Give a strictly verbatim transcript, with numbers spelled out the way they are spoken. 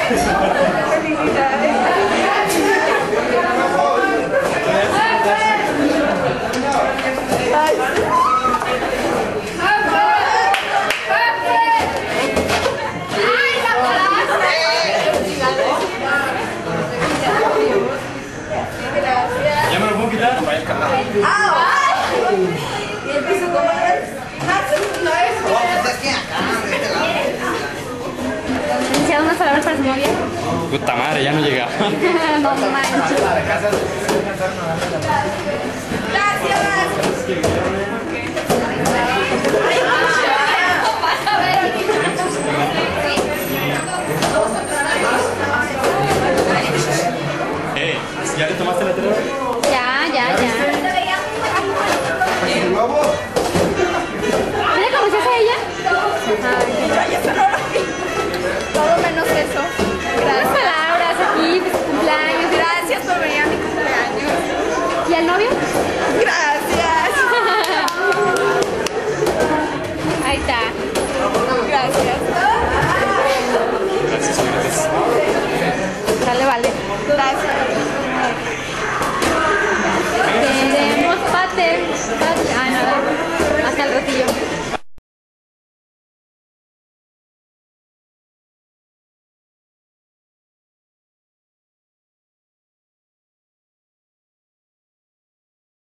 ¿Ya me lo puedo quitar? Vaya escalado. ¿Y el piso cómo es? ¿Iniciado unas palabras para su novia? Puta madre, ya no llega. No manches. Gracias.